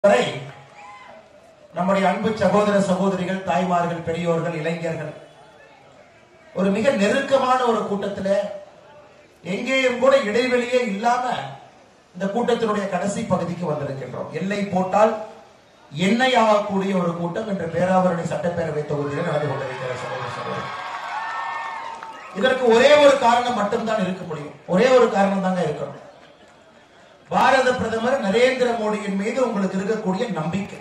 வரை நம்முடைய அன்பு சகோதர சகோதரிகள், தாய்மார்கள், பெரியோர்கள், இளைஞர்கள் ஒரு மிக நெருக்கமான ஒரு கூட்டத்தில் எங்கேயும் கூட இடைவெளியே இல்லாம இந்த கூட்டத்தினுடைய கடைசி பகுதிக்கு வந்திருக்கின்றோம். எல்லை போட்டால் எண்ணெய் ஆகக்கூடிய ஒரு கூட்டம் இன்று பேராவரணி சட்டப்பேரவை தொகுதியில் நடந்து கொண்டிருக்கிற சகோதர சகோதரி. இதற்கு ஒரே ஒரு காரணம் மட்டும்தான் இருக்க முடியும். ஒரே ஒரு காரணம் தாங்க இருக்கணும். பாரத பிரதமர் நரேந்திர மோடியின் மீது உங்களுக்கு இருக்கக்கூடிய நம்பிக்கை,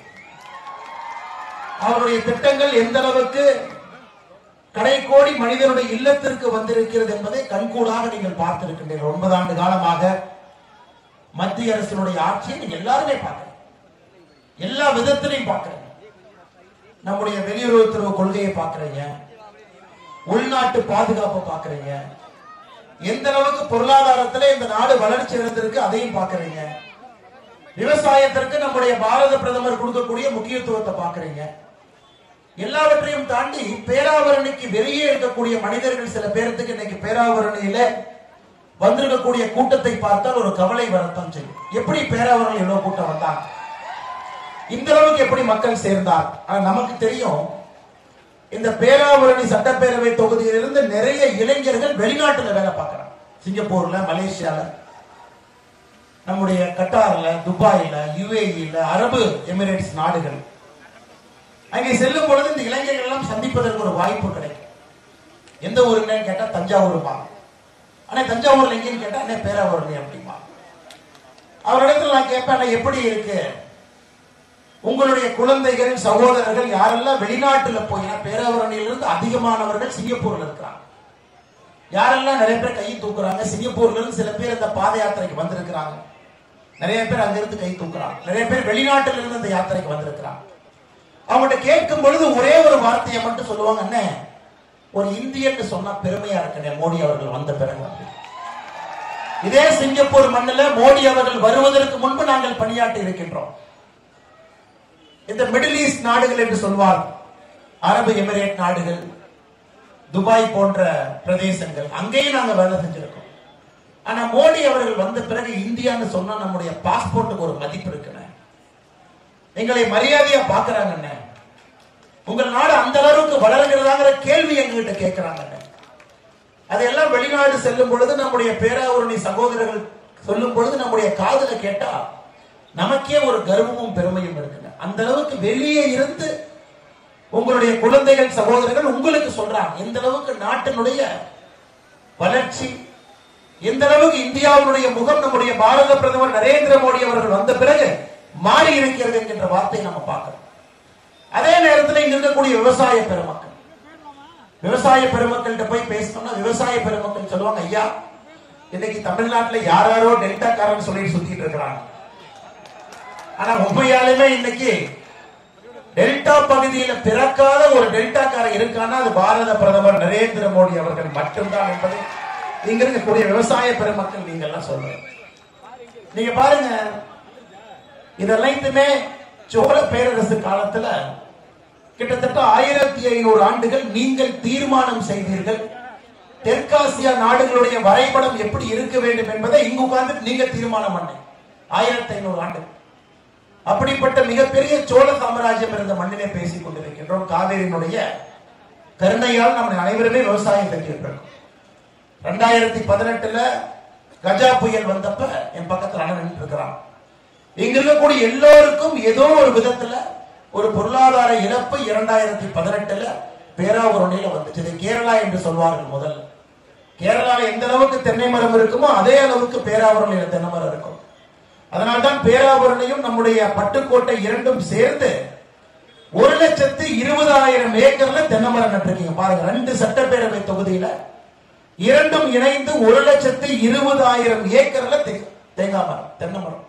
அவருடைய திட்டங்கள் எந்த அளவுக்கு கடைக்கோடி மனிதனுடைய இல்லத்திற்கு வந்திருக்கிறது என்பதை கண்கூடாக நீங்கள் பார்த்திருக்கின்றீர்கள். 9 ஆண்டு காலமாக மத்திய அரசினுடைய ஆட்சியை நீங்க எல்லாருமே பார்க்கிறீங்க, எல்லா விதத்திலையும் பார்க்கிறீங்க. நம்முடைய வெளியுறவுத்துறை கொள்கையை பார்க்கிறீங்க, உள்நாட்டு பாதுகாப்பை பார்க்கிறீங்க, எந்த அளவுக்கு பொருளாதாரத்தில் இந்த நாடு வளர்ச்சி அடைந்திருக்கு அதையும் பார்க்கிறீங்க, விவசாயத்திற்கு நம்முடைய பாரத பிரதமர் கொடுக்கக்கூடிய முக்கியத்துவத்தை பார்க்கிறீங்க. எல்லாவற்றையும் தாண்டி பேராவரணிக்கு வெளியே இருக்கக்கூடிய மனிதர்கள் சில பேருக்கு இன்னைக்கு பேராவரணியில வந்திருக்கக்கூடிய கூட்டத்தை பார்த்தால் ஒரு கவலை வரத்தான் செய்யும். எப்படி பேராவரணி எவ்வளவு கூட்டம் வந்தாங்க, இந்த அளவுக்கு எப்படி மக்கள் சேர்ந்தார்? நமக்கு தெரியும், இந்த பேராவரணி சட்டப்பேரவை தொகுதியிலிருந்து நிறைய இளைஞர்கள் வெளிநாட்டுல வேலை பார்க்கிறாங்க. சிங்கப்பூர்ல, மலேசியால, நம்முடைய கட்டார்ல, துபாயில, யுஏஇல, அரபு எமிரேட்ஸ் நாடுகள். அங்கே செல்லும் பொழுது இந்த இளைஞர்கள் எல்லாம் சந்திப்பதற்கு ஒரு வாய்ப்பு கிடைக்கும். எந்த ஊருன்னு கேட்டா தஞ்சாவூருமா, ஆனா தஞ்சாவூர்ல எங்கன்னு கேட்டா அண்ணே பேராவரணி அப்படிமா. அவரிடத்துல நான் கேட்பேன், எப்படி இருக்கு உங்களுடைய குழந்தைகள், சகோதரர்கள் யாரெல்லாம் வெளிநாட்டுல போய், பேராவரணியிலிருந்து அதிகமானவர்கள் சிங்கப்பூர்ல இருக்கிறாங்க. யாரெல்லாம் நிறைய பேர் கை தூக்குறாங்க. சிங்கப்பூர்ல இருந்து சில பேர் இந்த பாத யாத்திரைக்கு வந்திருக்கிறாங்க, நிறைய பேர் அங்கிருந்து கை தூக்குறாங்க, நிறைய பேர் வெளிநாட்டில இருந்து இந்த யாத்திரைக்கு வந்திருக்கிறாங்க. அவங்கள்ட்ட கேட்கும் பொழுது ஒரே ஒரு வார்த்தையை மட்டும் சொல்லுவாங்க, அண்ணே ஒரு இந்தியன்னு சொன்னா பெருமையா இருக்கு மோடி அவர்கள் வந்த பிறகு. இதே சிங்கப்பூர் மண்ணில் மோடி அவர்கள் வருவதற்கு முன்பு நாங்கள் பணியாற்றி இருக்கின்றோம். இந்த மிடில் ஈஸ்ட் நாடுகள் என்று சொல்வார், அரபு எமிரேட் நாடுகள், துபாய் போன்ற பிரதேசங்கள், அங்கேயும் நாங்க வேலை செஞ்சிருக்கோம். ஆனா மோடி அவர்கள் வந்த பிறகு இந்தியான்னு சொன்னா நம்முடைய பாஸ்போர்ட்டுக்கு ஒரு மதிப்பு இருக்குன்னு, எங்களை மரியாதையா பாக்குறாங்க. உங்கள் நாடு அந்த அளவுக்கு வளர்கிறதாங்கிற கேள்வி எங்ககிட்ட கேட்கிறாங்க. அதெல்லாம் வெளிநாடு செல்லும் பொழுது நம்முடைய பேராவரணி சகோதரர்கள் சொல்லும் பொழுது நம்முடைய காதுல கேட்டா நமக்கே ஒரு கர்வமும் பெருமையும் இருக்குங்க. அந்த அளவுக்கு வெளியே இருந்து உங்களுடைய குழந்தைகள், சகோதரர்கள் உங்களுக்கு சொல்றாங்க எந்த அளவுக்கு நாட்டினுடைய வளர்ச்சி, எந்த அளவுக்கு இந்தியாவுடைய முகம் நம்முடைய பாரத பிரதமர் நரேந்திர மோடி அவர்கள் வந்த பிறகு மாறி இருக்கிறது என்கின்ற வார்த்தையை நம்ம பார்க்கிறோம். அதே நேரத்தில் இங்க இருக்கக்கூடிய விவசாய பெருமக்கள், விவசாய பெருமக்கள்கிட்ட போய் பேசணும்னா விவசாய பெருமக்கள் சொல்லுவாங்க, ஐயா இன்னைக்கு தமிழ்நாட்டில் யாரோ டெல்டாக்காரன் சொல்லிட்டு சுத்திட்டு இருக்கிறாங்க. ஆனா உண்மையாலுமே இன்னைக்கு டெல்டா பகுதியில பிறக்காத ஒரு டெல்டாக்காரன் இருக்கான்னா அது பாரத பிரதமர் நரேந்திர மோடி அவர்கள் மட்டும்தான் என்பதை இங்க இருக்கக்கூடிய விவசாய பெருமக்கள் நீங்க எல்லாம் சொல்றீங்க. நீங்க பாருங்க, இதெல்லாமே சோழ பேரரசு காலத்துல கிட்டத்தட்ட 1500 ஆண்டுகள் நீங்கள் தீர்மானம் செய்தீர்கள். தெற்காசியா நாடுகளுடைய வரைபடம் எப்படி இருக்க வேண்டும் என்பதை இங்கு உட்கார்ந்து நீங்க தீர்மானம் பண்ண 1500 ஆண்டுகள். அப்படிப்பட்ட மிகப்பெரிய சோழ சாம்ராஜ்யம் இருந்த மண்ணிலே பேசிக் கொண்டிருக்கின்றோம். காவேரியினுடைய கருணையால் நம்ம அனைவருமே விவசாயம் பெற்றிருக்கிறோம். 2018 கஜா புயல் வந்தப்ப என் பக்கத்தில் அண்ணன் இருக்கிறான். இங்க இருக்கக்கூடிய எல்லோருக்கும் ஏதோ ஒரு விதத்துல ஒரு பொருளாதார இழப்பு 2018 பேராவரணியில வந்துச்சு. கேரளா என்று சொல்வார்கள். முதல்ல கேரளாவில் எந்த அளவுக்கு தென்னை மரம் இருக்குமோ அதே அளவுக்கு பேராவரணியில தென்னை மரம் இருக்கும். அதனால்தான் பேராவரணியும் நம்முடைய பட்டுக்கோட்டை இரண்டும் சேர்ந்து 1,20,000 ஏக்கர்ல தென்னை மரம் நட்டிருக்கீங்க. பாருங்க, 2 சட்டப்பேரவை தொகுதியில இரண்டும் இணைந்து 1,20,000 ஏக்கர்ல தேங்காய் மரம், தென்னை மரம்.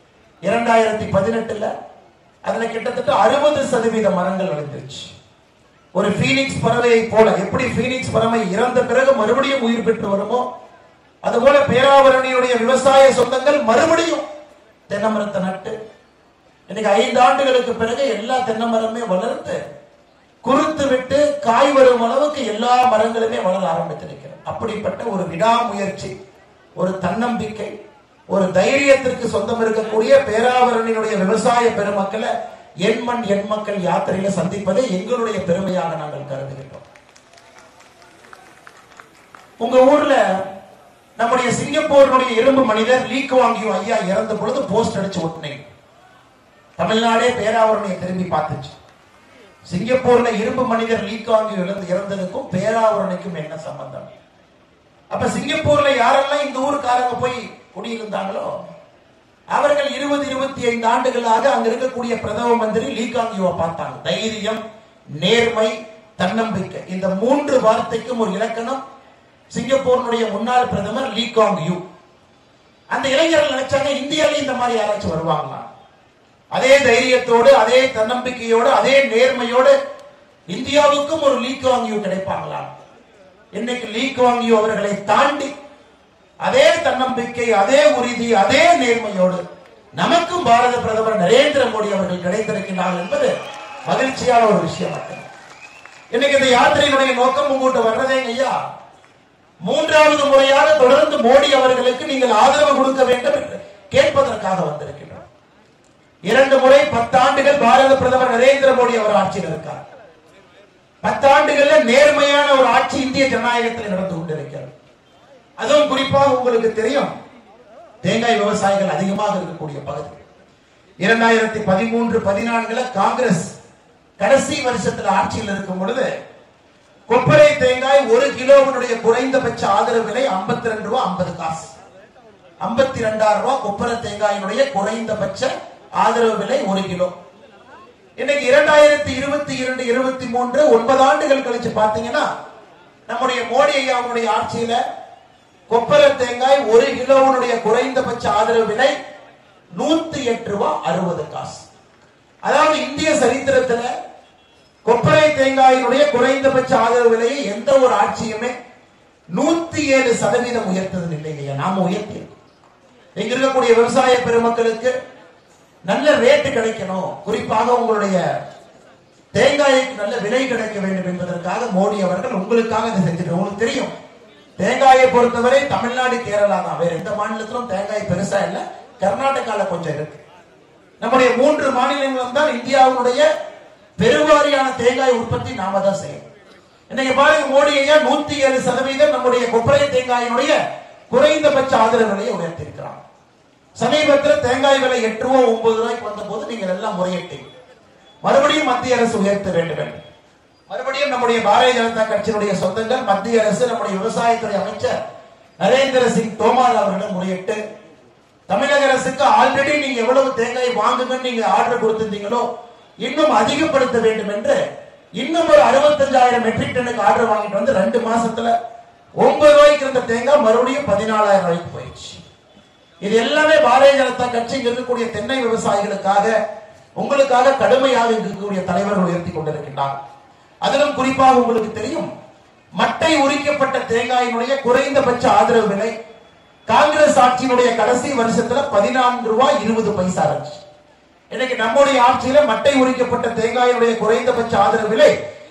2018 அதுல கிட்டத்தட்ட 60% மரங்கள் அழிந்துருச்சு. ஒரு பீனிக்ஸ் பறவையை போல, எப்படி பீனிக்ஸ் பறவை இறந்த பிறகு மறுபடியும் உயிர் பெற்று வருமோ அதுபோல பேராவரணியுடைய விவசாய சொந்தங்கள் மறுபடியும் தென்னை மரத்தை நட்டு இன்னைக்கு 5 ஆண்டுகளுக்கு பிறகு எல்லா தென்னை மரமே வளர்ந்து குறுத்து விட்டு காய் வரும் அளவுக்கு எல்லா மரங்களுமே வளர ஆரம்பித்திருக்கிறது. அப்படிப்பட்ட ஒரு விடாமுயற்சி, ஒரு தன்னம்பிக்கை, ஒரு தைரியத்திற்கு சொந்தம் இருக்கக்கூடிய பேராவரணியினுடைய விவசாய பெருமக்களை எண்மண் எண்மக்கள் யாத்திரையில சந்திப்பதை எங்களுடைய பெருமையாக நாங்கள் கருதுகின்றோம். உங்க ஊர்ல நம்முடைய சிங்கப்பூருடைய இரும்பு மனிதர் லீ குவாங் யூ ஐயா இறந்த பொழுது போஸ்ட் அடிச்சு ஒட்டினேன். தமிழ்நாடே பேராவரணியை திரும்பி பார்த்துச்சு. சிங்கப்பூர்ல இரும்பு மனிதர் லீ குவாங் யூ இறந்ததுக்கும் பேராவரணிக்கும் என்ன சம்பந்தம்? அப்ப சிங்கப்பூர்ல யாரெல்லாம் இந்த ஊருக்காரங்க போய் குடியிருந்தாங்களோ அவர்கள் 20-25 ஆண்டுகளாக அங்க இருக்கக்கூடிய பிரதம மந்திரி லீ குவாங் யூவை பார்த்தாங்க. தைரியம், நேர்மை, தன்னம்பிக்கை, இந்த 3 வார்த்தைக்கும் ஒரு இலக்கணம் சிங்கப்பூருடைய முன்னாள் பிரதமர் லீ குவாங் யூ. அந்த இளைஞர்கள் நினைச்சாங்க இந்தியாவில இந்த மாதிரி யாராச்சும் வருவாங்களா? அதே தைரியத்தோடு, அதே தன்னம்பிக்கையோடு, அதே நேர்மையோடு இந்தியாவுக்கும் ஒரு லீ குவாங் யூ கிடைப்பாங்களா? இன்னைக்கு லீ குவாங் யூ அவர்களை தாண்டி அதே தன்னம்பிக்கை, அதே உறுதி, அதே நேர்மையோடு நமக்கும் பாரத பிரதமர் நரேந்திர மோடி அவர்கள் கிடைத்திருக்கிறார்கள் என்பது மகிழ்ச்சியான ஒரு விஷயம். இன்னைக்கு இந்த யாத்திரையினுடைய நோக்கம் உங்கள்கிட்ட வர்றதே ஐயா, 3வது முறையாக தொடர்ந்து மோடி அவர்களுக்கு நீங்கள் ஆதரவு கொடுக்க வேண்டும் என்று கேட்பதற்காக வந்திருக்கிறோம். 2 முறை 10 ஆண்டுகள் பாரத பிரதமர் நரேந்திர மோடி அவர் ஆட்சியில் இருக்கார். 10 ஆண்டுகள்ல நேர்மையான ஒரு ஆட்சி இந்திய ஜனநாயகத்தில் நடந்து கொண்டிருக்கிறது. அதுவும் குறிப்பாக உங்களுக்கு தெரியும், தேங்காய் விவசாயிகள் அதிகமாக இருக்கக்கூடிய பகுதி. 2013-14 காங்கிரஸ் கடைசி வருஷத்துல ஆட்சியில் இருக்கும் பொழுது கொப்பரை தேங்காய் 1 கிலோவினுடைய குறைந்தபட்ச ஆதரவு விலை 52 ரூபாய் 50 காசு. 52,000 ரூபாய் கொப்பரை தேங்காயினுடைய குறைந்தபட்ச ஆதரவு விலை 1 கிலோ. இன்னைக்கு 2022-23 9 ஆண்டுகள் கழிச்சு பாத்தீங்கன்னா நம்முடைய மோடி ஐயாவுடைய ஆட்சியில கொப்பரை தேங்காய் 1 கிலோவுடைய குறைந்தபட்ச ஆதரவு விலை 108 ரூபாய் 60 காசு. அதாவது இந்திய சரித்திரத்துல கொப்பரை தேங்காயினுடைய குறைந்தபட்ச ஆதரவு விலையை எந்த ஒரு ஆட்சியுமே 107% உயர்த்தது இல்லைங்க, நாம உயர்த்தி. இங்க இருக்கக்கூடிய விவசாய பெருமக்களுக்கு நல்ல ரேட்டு கிடைக்கணும், குறிப்பாக உங்களுடைய தேங்காய்க்கு நல்ல விலை கிடைக்க வேண்டும் என்பதற்காக மோடி அவர்கள் உங்களுக்காக இதை செஞ்சிருக்காங்க. உங்களுக்கு தெரியும், தேங்காயை பொறுத்தவரை தமிழ்நாடு, கேரளா தான், வேற எந்த மாநிலத்திலும் தேங்காய் பெருசா இல்ல. கர்நாடகால கொஞ்சம் இருக்கு. நம்முடைய 3 மாநிலங்களும் தான் இந்தியாவுடைய பெருவாரியான தேங்காய் உற்பத்தி நாம தான் செய்யும். இன்னைக்கு பாருங்க, மோடி ஐயா 107% நம்முடைய கொப்பரை தேங்காயினுடைய குறைந்தபட்ச ஆதரவு விலையை உயர்த்திருக்கிறார். சமீபத்தில் தேங்காய் விலை 8 ரூபாய் 9 ரூபாய்க்கு வந்த போது நீங்கள் எல்லாம் முறையிட்டீங்க. மறுபடியும் மத்திய அரசு உயர்த்த வேண்டும். மறுபடியும் நம்முடைய பாரதிய ஜனதா கட்சியினுடைய சொந்தங்கள் மத்திய அரசு, நம்முடைய விவசாயத்துறை அமைச்சர் நரேந்திர சிங் தோமர் அவர்களிடம் முறையிட்டு தமிழக அரசுக்கு ஆல்ரெடி நீங்க எவ்வளவு தேங்காய் வாங்குங்கன்னு நீங்க ஆர்டர் கொடுத்திருந்தீங்களோ இன்னும் அதிகப்படுத்த வேண்டும் என்று இன்னும் ஒரு 65,000 மெட்ரிக் டன்னுக்கு ஆர்டர் வாங்கிட்டு வந்து 2 மாசத்துல 9 ரூபாய்க்கு இருந்த தேங்காய் மறுபடியும் 14,000 ரூபாய்க்கு போயிடுச்சு. இது எல்லாமே பாரதிய ஜனதா கட்சி இருக்கக்கூடிய தென்னை விவசாயிகளுக்காக, உங்களுக்காக கடுமையாக இருக்கக்கூடிய தலைவர்கள் உயர்த்தி கொண்டிருக்கின்றார். அதிலும் குறிப்பாக உங்களுக்கு தெரியும், மட்டை உரிக்கப்பட்ட தேங்காயினுடைய குறைந்தபட்ச ஆதரவு விலை காங்கிரஸ் ஆட்சியினுடைய கடைசி வருஷத்துல 14 ரூபாய் 20 பைசா இருந்துச்சு. இன்னைக்கு நம்முடைய ஆட்சியில மட்டை உரிக்கப்பட்ட தேங்காயினுடைய குறைந்தபட்ச ஆதரவு விலை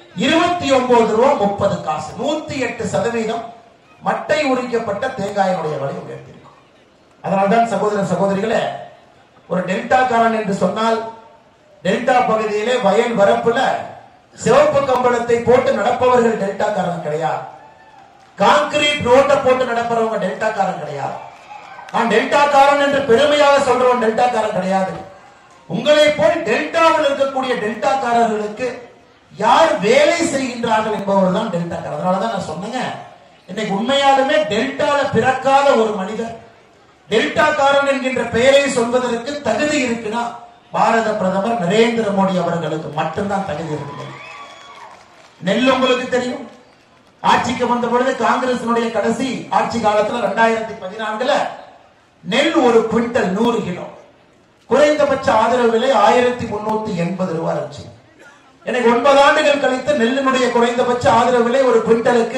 29 ரூபாய் 30 காசு. 108% மட்டை உரிக்கப்பட்ட தேங்காயினுடைய விலை உயர்த்திருக்கும். அதனால்தான் சகோதர சகோதரிகளே, ஒரு டெல்டா காரன் என்று சொன்னால் டெல்டா பகுதியிலே வயல் வரப்புல சிவப்பு கம்பளத்தை போட்டு நடப்பவர்கள் டெல்டா காரன் கிடையாது. கான்கிரீட் ரோட்டை போட்டு நடப்பவங்க டெல்டா காரன் கிடையாது. நான் டெல்டா காரன் என்று பெருமையாக சொல்றவன் டெல்டா காரன் கிடையாது. உங்களை போல் டெல்டாவில் இருக்கக்கூடிய டெல்டா காரர்களுக்கு யார் வேலை செய்கின்றார்கள் என்பவர் தான் டெல்டா காரர். அதனாலதான் நான் சொன்னேங்க, இன்னைக்கு உண்மையாலுமே டெல்டால பிறக்காத ஒரு மனிதர் டெல்டா காரன் என்கின்ற பெயரை சொல்வதற்கு தகுதி இருக்குன்னா பாரத பிரதமர் நரேந்திர மோடி அவர்களுக்கு மட்டும்தான் தகுதி இருக்கு. நெல் உங்களுக்கு தெரியும், ஆட்சிக்கு வந்த பொழுது காங்கிரசினுடைய கடைசி ஆட்சி காலத்துல 2014 நெல் ஒரு குவிண்டல் 100 கிலோ குறைந்தபட்ச ஆதரவு விலை 1380 ரூபாய் இருந்துச்சு. எனக்கு 9 ஆண்டுகள் கழித்து நெல்லினுடைய குறைந்தபட்ச ஆதரவு விலை ஒரு குவிண்டலுக்கு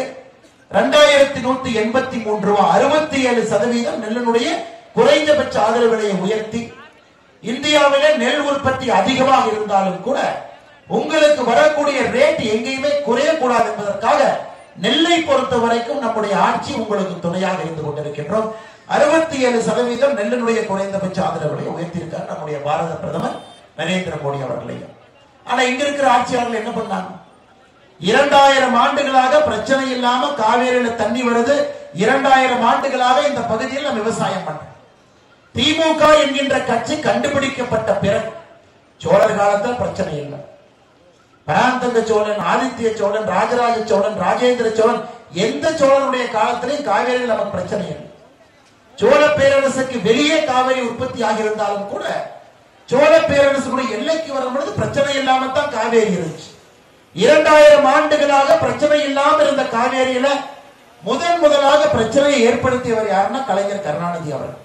2183 ரூபாய். 67% நெல்லினுடைய குறைந்தபட்ச ஆதரவு விலையை உயர்த்தி இந்தியாவிலே நெல் உற்பத்தி அதிகமாக இருந்தாலும் கூட உங்களுக்கு வரக்கூடிய ரேட் எங்கேயுமே குறையக்கூடாது என்பதற்காக நெல்லை பொறுத்த வரைக்கும் நம்முடைய ஆட்சி உங்களுக்கு துணையாக இருந்து கொண்டிருக்கின்றோம். 67% நெல்லினுடைய குறைந்தபட்ச ஆதரவு விலையை உயர்த்தியிருக்கார் நம்முடைய பாரத பிரதமர் நரேந்திர மோடி அவர்களையும். ஆனா இங்க இருக்கிற ஆட்சியாளர்கள் என்ன பண்ணாங்க? 2000 ஆண்டுகளாக பிரச்சனை இல்லாம காவேரியில தண்ணி வருது. 2000 ஆண்டுகளாக இந்த பகுதியில் நம்ம விவசாயம் பண்றோம். திமுக என்கின்ற கட்சி கண்டுபிடிக்கப்பட்ட பிறகு சோழர் காலத்தில் பிரச்சனை இல்லை. பராந்தக சோழன், ஆதித்ய சோழன், ராஜராஜ சோழன், ராஜேந்திர சோழன், எந்த சோழனுடைய காலத்திலையும் காவேரியில் நமக்கு பிரச்சனை இல்லை. சோழ பேரரசுக்கு வெளியே காவிரி உற்பத்தி ஆகியிருந்தாலும் கூட சோழ பேரரசுடைய எல்லைக்கு வரும் பொழுது பிரச்சனை இல்லாம தான் காவேரி இருந்துச்சு. 2000 ஆண்டுகளாக பிரச்சனை இல்லாம இருந்த காவேரியில முதலாக பிரச்சனையை ஏற்படுத்தியவர் யாருன்னா கலைஞர் கருணாநிதி அவர்கள்.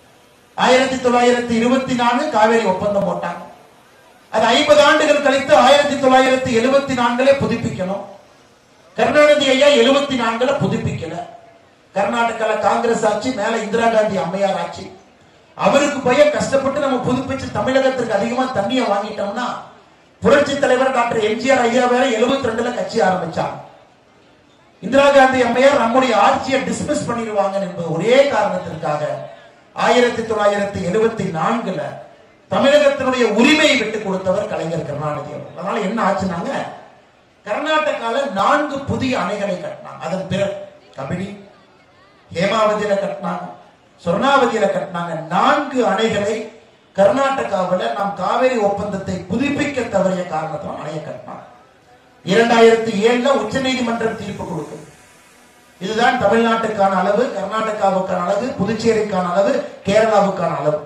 1924 காவேரி ஒப்பந்தம் போட்டாங்க. அது 50 ஆண்டுகள் கழித்து 1974 புதுப்பிக்கணும். கருணாநிதி ஐயா 74 புதுப்பிக்கல. கர்நாடகால காங்கிரஸ் ஆட்சி, மேல இந்திரா காந்தி அம்மையார் ஆட்சி. அவருக்கு பையன் கஷ்டப்பட்டு நம்ம புதுப்பிச்சு தமிழகத்திற்கு அதிகமா தண்ணியை வாங்கிட்டோம்னா புரட்சி தலைவர் டாக்டர் எம்ஜிஆர் ஐயா வேற 72 கட்சி ஆரம்பிச்சாங்க. இந்திரா காந்தி அம்மையார் நம்முடைய ஆட்சியை டிஸ்மிஸ் பண்ணிடுவாங்க என்பது ஒரே காரணத்திற்காக 1974 தமிழகத்தினுடைய உரிமையை விட்டுக் கொடுத்தவர் கலைஞர் கருணாநிதி அவர். அதனால என்ன ஆச்சுனாங்க, கர்நாடகால 4 புதிய அணைகளை கட்டினாங்க. அதன் பிறகு கபினி, ஹேமாவதியில கட்டினாங்க, சொர்ணாவதியில கட்டினாங்க. 4 அணைகளை கர்நாடகாவில் நாம் காவேரி ஒப்பந்தத்தை புதுப்பிக்க தவறிய காரணத்தால் அணையை கட்டினாங்க. 2007 உச்ச நீதிமன்றம் தீர்ப்பு கொடுக்கும். இதுதான் தமிழ்நாட்டுக்கான அளவு, கர்நாடகாவுக்கான அளவு, புதுச்சேரிக்கான அளவு, கேரளாவுக்கான அளவு.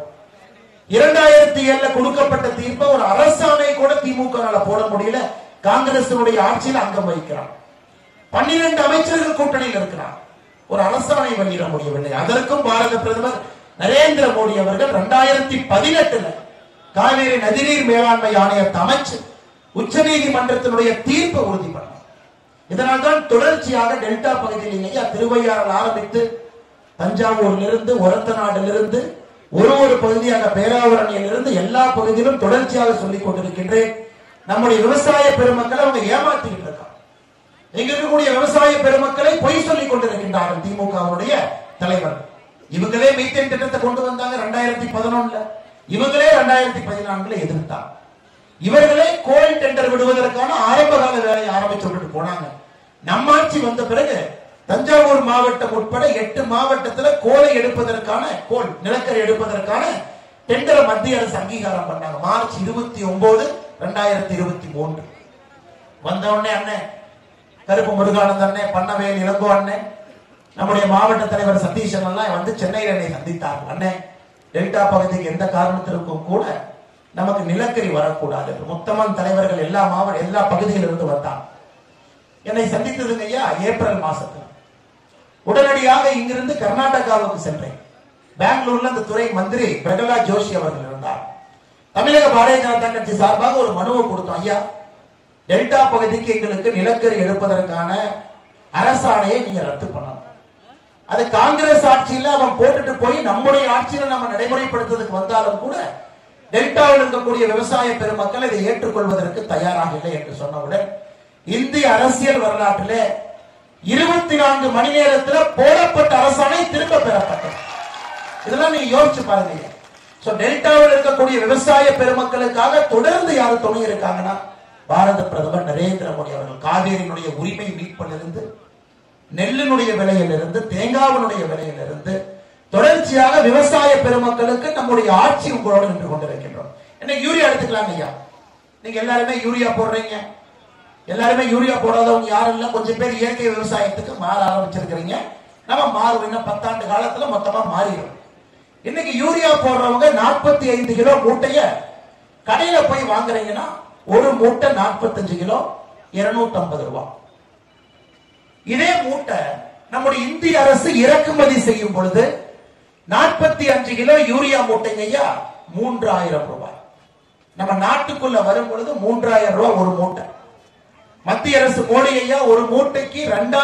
2007 கொடுக்கப்பட்ட தீர்ப்பை ஒரு அரசாணை கூட திமுக போட முடியல. காங்கிரஸ் ஆட்சியில் அங்கம் வகிக்கிறார். 12 அமைச்சர்கள் கூட்டணியில் இருக்கிறார். ஒரு அரசாணை வெளியிட முடியவில்லை. அதற்கும் பாரத பிரதமர் நரேந்திர மோடி அவர்கள் 2018 காவேரி நதிநீர் மேலாண்மை ஆணையத்தை அமைச்சு உச்ச நீதிமன்றத்தினுடைய தீர்ப்பை உறுதி பண்ணார். இதனால்தான் தொடர்ச்சியாக டெல்டா பகுதியிலேயே திருவையாறில் ஆரம்பித்து தஞ்சாவூரிலிருந்து, ஒரத்தநாட்டிலிருந்து, ஒரு பகுதியாக பேராவரணியிலிருந்து எல்லா பகுதியிலும் தொடர்ச்சியாக சொல்லிக் கொண்டிருக்கின்றேன். நம்முடைய விவசாய பெருமக்களை அவங்க ஏமாத்திக்கிட்டு இருக்காங்க. இங்க இருக்கக்கூடிய விவசாய பெருமக்களை பொய் சொல்லிக் கொண்டிருக்கின்றார்கள் திமுகவுடைய தலைவர். இவங்களே மீத்தேன் திட்டத்தை கொண்டு வந்தாங்க 2011. இவங்களே 2014 எதிர்த்தாங்க. இவர்களே கோல் டெண்டர் விடுவதற்கான ஆரம்பகால வேலையை ஆரம்பிச்சு போனாங்க. நம்ம ஆட்சி வந்த பிறகு தஞ்சாவூர் மாவட்டம் உட்பட 8 மாவட்டத்தில் கோலை எடுப்பதற்கான, நிலக்கரி எடுப்பதற்கான டெண்டரை மத்திய அரசு அங்கீகாரம் பண்ணாங்க. மார்ச் 29, 2023 வந்த உடனே அண்ணன் கருப்பு முருகானந்த அண்ணன், பண்ணவேல் இளங்கோ அண்ணன், நம்முடைய மாவட்ட தலைவர் சதீஷன் எல்லாம் வந்து சென்னையில் என்னை சந்தித்தார். அண்ணன், டெல்டா பகுதிக்கு எந்த காரணத்திற்கும் கூட நமக்கு நிலக்கரி வரக்கூடாது. முத்தமன் தலைவர்கள் எல்லா பகுதியிலிருந்து வந்தார். என்னை சந்தித்ததுங்க ஐயா ஏப்ரல் மாசத்துல. உடனடியாக இங்கிருந்து கர்நாடகாவுக்கு சென்றேன். பெங்களூர்ல அந்த துறை மந்திரி பிரகலாத் ஜோஷி அவர்கள் இருந்தார். தமிழக பாரதிய ஜனதா கட்சி சார்பாக ஒரு மனுவை கொடுத்தோம். ஐயா, டெல்டா பகுதிக்கு எங்களுக்கு நிலக்கரி எடுப்பதற்கான அரசாணையை நீங்க ரத்து பண்ணணும். அது காங்கிரஸ் ஆட்சியில அவன் போட்டுட்டு போய் நம்முடைய ஆட்சியில நம்ம நடைமுறைப்படுத்துவதற்கு வந்தாலும் கூட டெல்டாவில் இருக்கக்கூடிய விவசாய பெருமக்கள் இதை ஏற்றுக்கொள்வதற்கு தயாராக இல்லை என்று சொன்னவுடன் இந்திய அரசியல் வரலாற்றிலே 24 மணி நேரத்தில் போடப்பட்ட அரசாணை திரும்ப பெறப்பட்டது. இதெல்லாம் நீங்க யோசிச்சு பாருங்க. டெல்டாவில் இருக்கக்கூடிய விவசாய பெருமக்களுக்காக தொடர்ந்து யாரு துணை இருக்காங்கன்னா பாரத பிரதமர் நரேந்திர மோடி அவர்கள். காவேரியினுடைய உரிமை மீட்பிலிருந்து, நெல்லினுடைய விலையிலிருந்து, தேங்காவினுடைய விலையிலிருந்து தொடர்ச்சியாக விவசாய பெருமக்களுக்கு நம்முடைய ஆட்சி உங்களோடு நின்று கொண்டிருக்கின்றோம். என்ன யூரியா எடுத்துக்கலாங்க ஐயா, நீங்க எல்லாருமே யூரியா போடுறீங்க. எல்லாருமே யூரியா போடாதவங்க யாரும் இல்ல. கொஞ்சம் பேர் இயற்கை விவசாயத்துக்கு மாற ஆரம்பிச்சிருக்கிறீங்க. நம்ம மாறும், இன்னும் 10 ஆண்டு காலத்துல மொத்தமா மாறிடும். இன்னைக்கு யூரியா போடுறவங்க 45 கிலோ மூட்டைய கடையில போய் வாங்குறீங்கன்னா ஒரு மூட்டை 45 கிலோ 250 ரூபாய். இதே மூட்டை நம்முடைய இந்திய அரசு இறக்குமதி செய்யும் பொழுது 45 கிலோ யூரியா மூட்டைங்க ஐயா 3000 ரூபாய். நம்ம நாட்டுக்குள்ள வரும் பொழுது 3000 ரூபாய் ஒரு மூட்டை. மத்திய அரசு மோடி ஐயா ஒரு மூட்டைக்கு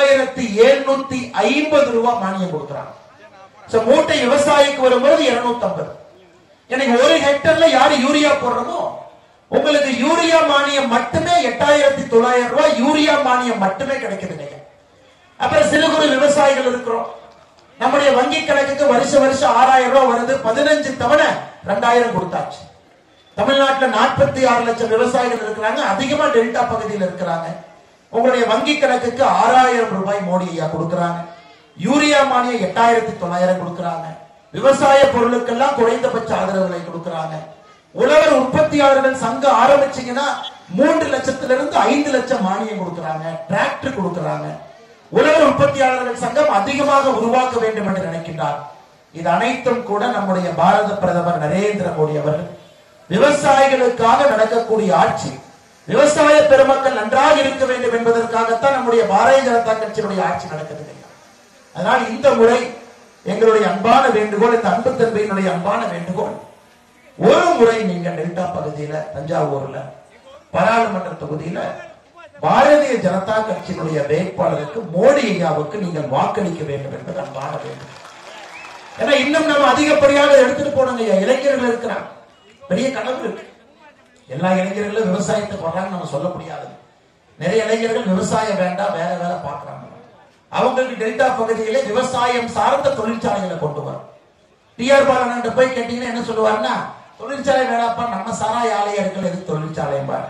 2750 ரூபாய் மானியம் கொடுக்கிறாங்க. மூட்டை விவசாயிக்கு வரும்போது 250. எனக்கு ஒரு ஹெக்டர்ல யாரு யூரியா போடுறதோ உங்களுக்கு யூரியா மானியம் மட்டுமே 8900 ரூபாய் யூரியா மானியம் மட்டுமே கிடைக்குதுங்க. அப்புறம் சிறு குறு விவசாயிகள் இருக்கிறோம். நம்முடைய வங்கி கணக்குக்கு வருஷம் 6000 ரூபாய் வருது. 15 தவணை 2000 கொடுத்தாச்சு. தமிழ்நாட்டில் 46 லட்சம் விவசாயிகள் இருக்கிறாங்க. அதிகமா டெல்டா பகுதியில் இருக்கிறாங்க. உங்களுடைய வங்கி கணக்குக்கு 6000 ரூபாய் மோடி ஐயா கொடுக்கிறாங்க. யூரியா மானியம் 8900 கொடுக்கிறாங்க. விவசாய பொருளுக்கெல்லாம் குறைந்தபட்ச ஆதரவுகளை கொடுக்கிறாங்க. உழவர் உற்பத்தியாளர்கள் சங்கம் ஆரம்பிச்சீங்கன்னா 3 லட்சத்திலிருந்து 5 லட்சம் மானியம் கொடுக்கிறாங்க. டிராக்டர் கொடுக்கிறாங்க. உலக உற்பத்தியாளர்கள் சங்கம் அதிகமாக உருவாக்க வேண்டும் என்று நினைக்கின்றார். இது அனைத்தும் கூட நம்முடைய பாரத பிரதமர் நரேந்திர மோடி அவர்கள் விவசாயிகளுக்காக நடக்கக்கூடிய ஆட்சி, விவசாய பெருமக்கள் நன்றாக இருக்க வேண்டும் என்பதற்காகத்தான் நம்முடைய பாரதிய ஜனதா கட்சியினுடைய ஆட்சி நடக்குது. அதனால் இந்த முறை எங்களுடைய அன்பான வேண்டுகோள், இந்த அன்பு தன்மையினுடைய அன்பான வேண்டுகோள், ஒரு முறை நீங்க டெல்டா பகுதியில தஞ்சாவூர்ல பாராளுமன்ற தொகுதியில பாரதிய ஜனதா கட்சியினுடைய வேட்பாளருக்கு மோடி ஐயாவுக்கு நீங்கள் வாக்களிக்க வேண்டும் என்பது அன்பான வேண்டும். ஏன்னா இன்னும் நம்ம அதிகப்படியாக எடுத்துட்டு போனோங்க. இளைஞர்கள் இருக்கிறாங்க, பெரிய கனவு இருக்கு. எல்லா இளைஞர்களும் விவசாயத்தை பண்றாங்க நம்ம சொல்ல முடியாது. நிறைய இளைஞர்கள் விவசாயம் வேண்டாம், வேற வேலை பார்க்கறாங்க. அவங்களுக்கு டெல்டா பகுதியிலே விவசாயம் சார்ந்த தொழிற்சாலைகளை கொண்டு வரும். டிஆர் பாலன் போய் கேட்டீங்கன்னா என்ன சொல்லுவாருன்னா, தொழிற்சாலை வேணாப்பா, நம்ம சாராய ஆலையா இருக்கிற எது தொழிற்சாலை பாரு.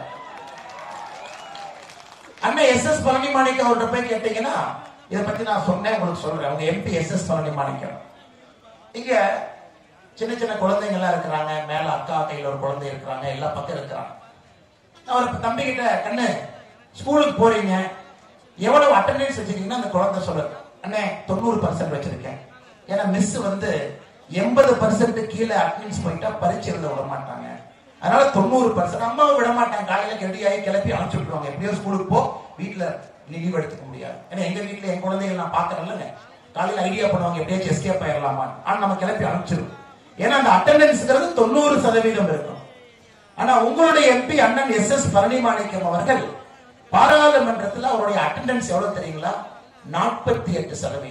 அண்ணன் எஸ்.எஸ். பழனிமாணிக்கம் அவர்கிட்ட போய் கேட்டீங்கன்னா, இதை பத்தி நான் சொன்னேன், உங்களுக்கு சொல்றேன். அவங்க எம்பி எஸ்.எஸ். பழனிமாணிக்கம் இங்க சின்ன சின்ன குழந்தைங்க எல்லாம் இருக்கிறாங்க. மேல அக்கா கையில ஒரு குழந்தை இருக்கிறாங்க, எல்லா பக்கம் இருக்கிறாங்க. அவர் தம்பி கிட்ட, கண்ணு ஸ்கூலுக்கு போறீங்க, எவ்வளவு அட்டெண்டன்ஸ் வச்சிருக்கீங்கன்னா அந்த குழந்தை சொல்லுது, அண்ணே 90% வச்சிருக்கேன். ஏன்னா மிஸ் 80% கீழே அட்டெண்டன்ஸ் போயிட்டா பரீட்சை எழுத விட மாட்டாங்க. அதனால 90% அம்மாவை விட மாட்டாங்க. காலையில ரெடியாகி கிளப்பி அனுப்பிச்சு விட்டுருவாங்க. எப்படியோ ஸ்கூலுக்கு போ, வீட்டுல லீவ் எடுத்துக்க முடியாது. ஏன்னா எங்க வீட்டுல என் குழந்தைகள் நான் பாக்குறேன்லங்க, காலையில ஐடியா பண்ணுவாங்க எப்படியாச்சும் எஸ்கேப் ஆயிடலாமா. ஆனா நம்ம கிளப்பி அனுப்பிச்சிருவோம். ஏன்னா அந்த அட்டெண்டன்ஸ்ங்கிறது 90% இருக்கும். ஆனா உங்களுடைய எம்பி அண்ணன் எஸ்.எஸ். பழனிமாணிக்கம் அவர்கள் பாராளுமன்றத்தில் அவருடைய அட்டெண்டன்ஸ் எவ்வளவு தெரியுங்களா? 48%.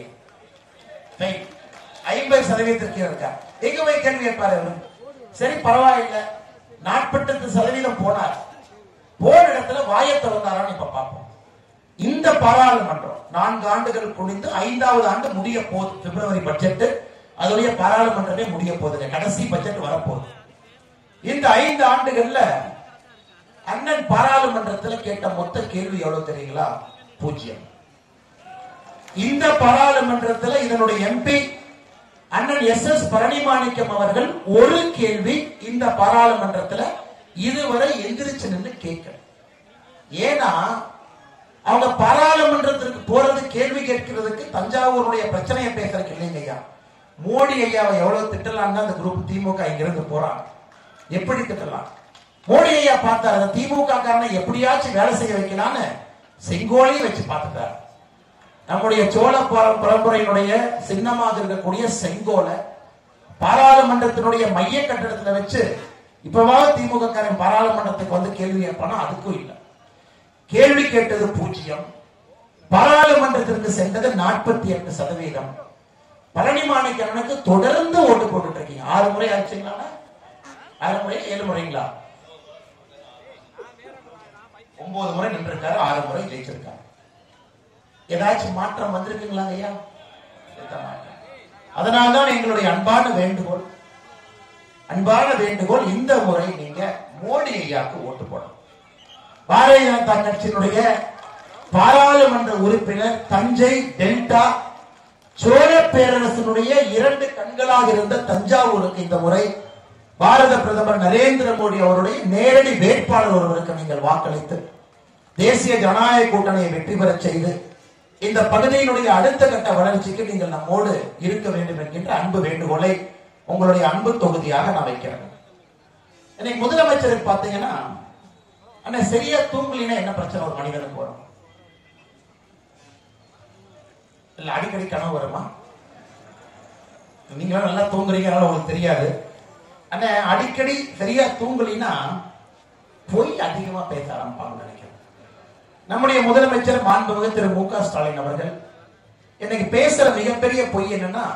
50% இருக்கார். எங்க போய் கேள்வி கேட்பாரு அவரு? சரி பரவாயில்லை, 48% போனார். போன இடத்துல வாயை திறந்தாரான்னு இப்ப பார்ப்போம். இந்த பாராளுமன்றம் 4 ஆண்டுகள் குடிந்து 5வது ஆண்டு முடிய போகுது. பிப்ரவரி பட்ஜெட் அதோடைய பாராளுமன்றமே முடிய போகுது. கடைசி பட்ஜெட் வரப்போகுது. இந்த 5 ஆண்டுகள்ல அண்ணன் பாராளுமன்றத்தில் கேட்ட மொத்த கேள்வி எவ்வளவு தெரியுங்களா? 0. இந்த பாராளுமன்றத்தில் இதனுடைய எம்பி அண்ணன் எஸ்.எஸ். பழனிமாணிக்கம் அவர்கள் ஒரு கேள்வி இந்த பாராளுமன்றத்தில் இதுவரை எந்திரிச்சு நின்று கேட்க. ஏன்னா அவங்க பாராளுமன்றத்திற்கு போறது கேள்வி கேட்கிறதுக்கு, தஞ்சாவூருடைய பிரச்சனையை பேசுறதுக்கு இல்லைங்க ஐயா. மோடி ஐயாவை எவ்வளவு திட்டலாம் அந்த குரூப் திமுக இங்கிருந்து போறாங்க. எப்படி திட்டலாம்? மோடி ஐயா பார்த்தாரு, திமுக காரனை எப்படியாச்சும் வேலை செய்ய வைக்கலான்னு செங்கோலையும் வச்சு பார்த்துட்டார். நம்முடைய சோழ பரம்பரையினுடைய சின்னமாக இருக்கக்கூடிய செங்கோலை பாராளுமன்றத்தினுடைய மைய கட்டடத்தில் வச்சு இப்பவாவது திமுக காரன் பாராளுமன்றத்துக்கு வந்து கேள்வி கேட்பானா? அதுக்கும் இல்லை. கேள்வி கேட்டது 0. பாராளுமன்றத்திற்கு சென்றது 48%. பழனிமாணிக்கனுக்கு தொடர்ந்து ஓட்டு போட்டு இருக்கீங்க. 6 முறை ஆச்சுங்களா? 6 முறை 7 முறைங்களா? 9 முறை நின்றிருக்காரு, 6 முறை ஜெயிச்சிருக்காரு. ஏதாச்சும் மாற்றம் வந்திருக்குங்களா ஐயா? அதனால்தான் எங்களுடைய அன்பான வேண்டுகோள், இந்த முறை நீங்க மோடி ஐயாக்கு ஓட்டு போடணும். பாரதிய ஜனதா கட்சியினுடைய பாராளுமன்ற உறுப்பினர் தஞ்சை டெல்டா சோழ பேரரசனுடைய 2 கண்களாக இருந்த தஞ்சாவூருக்கு இந்த முறை பாரத பிரதமர் நரேந்திர மோடி அவருடைய நேரடி வேட்பாளர் ஒருவருக்கு நீங்கள் வாக்களித்து தேசிய ஜனநாயக கூட்டணியை வெற்றி பெற செய்து இந்த பகுதியினுடைய அடுத்த கட்ட வளர்ச்சிக்கு நீங்கள் நம்மோடு இருக்க வேண்டும் என்கின்ற அன்பு வேண்டுகோளை உங்களுடைய அன்பு தொகுதியாக நான் வைக்கிறேன். இன்னைக்கு முதலமைச்சருக்கு பாத்தீங்கன்னா, அண்ணா சரியா தூங்கலினா என்ன பிரச்சனை ஒரு மனிதனுக்கு வரும்? இல்ல அடிக்கடி கனவு வருமா? நீங்க நல்லா தூங்குறீங்க, உங்களுக்கு தெரியாது. அண்ணா அடிக்கடி சரியா தூங்கலினா பொய் அதிகமா பேச ஆரம்பிப்பாங்க நினைக்கிறேன். நம்முடைய முதலமைச்சர் மாண்புமிகு திரு மு.க. ஸ்டாலின் அவர்கள் இன்னைக்கு பேசுற மிகப்பெரிய பொய் என்னன்னா,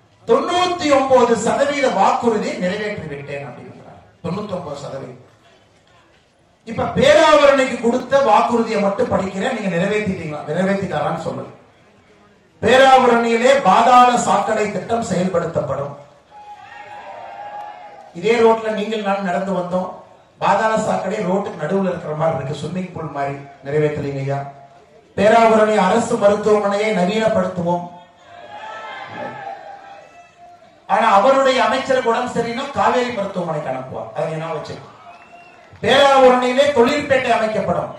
99% வாக்குறுதியை நிறைவேற்றி விட்டேன் அப்படிங்கிறார். 99%. இப்ப பேராவரணைக்கு கொடுத்த வாக்குறுதியை மட்டும் படிக்கிறேன், நீங்க நிறைவேற்றிட்டீங்களா? நிறைவேற்றிட்டாரான்னு சொல்லுங்க. பேராவூரணியிலே பாதாள சாக்கடை திட்டம் செயல்படுத்தப்படும். இதே ரோட்ல நீங்கள் நான் நடந்து வந்தோம். பாதாள சாக்கடை ரோட்டுக்கு நடுவில் இருக்கிற மாதிரி இருக்கு, ஸ்விம்மிங் பூல் மாதிரி. நிறைவேற்றலீங்க ஐயா. பேராவூரணி அரசு மருத்துவமனையை நவீனப்படுத்துவோம். ஆனா அவருடைய அமைச்சருக்கு உடம்பு சரினா காவேரி மருத்துவமனைக்கு அனுப்புவார். அதை என்ன வச்சு பேராவூரணியிலே தொழிற்பேட்டை அமைக்கப்படும்.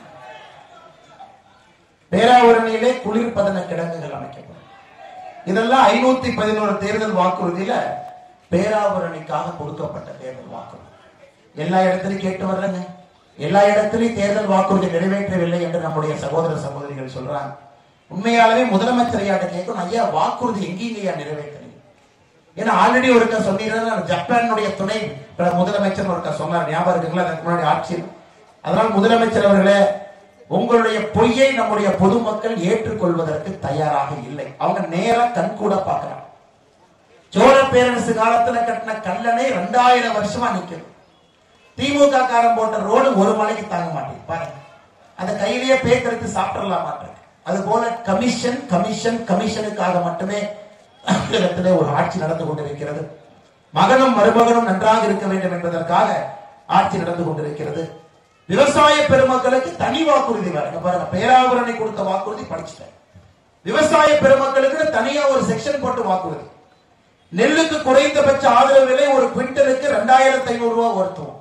பேராவூரணியிலே குளிர்பதன கிடங்குகள் அமைக்கப்படும். இதெல்லாம் 511 தேர்தல் வாக்குறுதியில பேராவூரணிக்காக கொடுக்கப்பட்ட தேர்தல் வாக்குறுதி. எல்லா இடத்திலும் கேட்டு வரலங்க. எல்லா இடத்திலும் தேர்தல் வாக்குறுதி நிறைவேற்றவில்லை என்று நம்முடைய சகோதர சகோதரிகள் சொல்றாங்க. உண்மையாலவே முதலமைச்சர் ஐயா கேட்கணும், ஐயா வாக்குறுதி எங்கேயா நிறைவேற்றல? ஏன்னா ஆல்ரெடி ஒருக்க சொன்னீங்கன்னா ஜப்பானுடைய துணை முதலமைச்சர் ஒருக்க சொன்னார், ஞாபகம் இருக்குங்களா? அதுக்கு முன்னாடி ஆட்சியில். அதனால் முதலமைச்சர் அவர்களே, உங்களுடைய பொய்யை நம்முடைய பொதுமக்கள் ஏற்றுக்கொள்வதற்கு தயாராக இல்லை. அவங்க நேரா கண்கூட பார்க்கலாம். சோழ பேரரசு காலத்துல கட்டின கல்லணை 2000 வருஷமா நிக்குது. திமுக காரம் போட்ட ரோடு ஒரு மலைக்கு தாங்க மாட்டேங்குது பாருங்க. அந்த கையிலேயே பேக்கெடுத்து சாப்பிடலாம் மாட்டேன். அது போல கமிஷன் கமிஷன் கமிஷனுக்காக மட்டுமே தமிழகத்திலே ஒரு ஆட்சி நடந்து கொண்டிருக்கிறது. மகனும் மருமகனும் நன்றாக இருக்க வேண்டும் என்பதற்காக ஆட்சி நடந்து கொண்டிருக்கிறது. விவசாய பெருமக்களுக்கு தனி வாக்குறுதி வேற பாருங்க. பேராவூரணி கொடுத்த வாக்குறுதி படிச்சுட்டேன். விவசாய பெருமக்களுக்கு தனியா ஒரு செக்ஷன் போட்டு வாக்குறுதி. நெல்லுக்கு குறைந்தபட்ச ஆதரவு விலை ஒரு குவிண்டலுக்கு 2500 ரூபாய் உயர்த்துவோம்.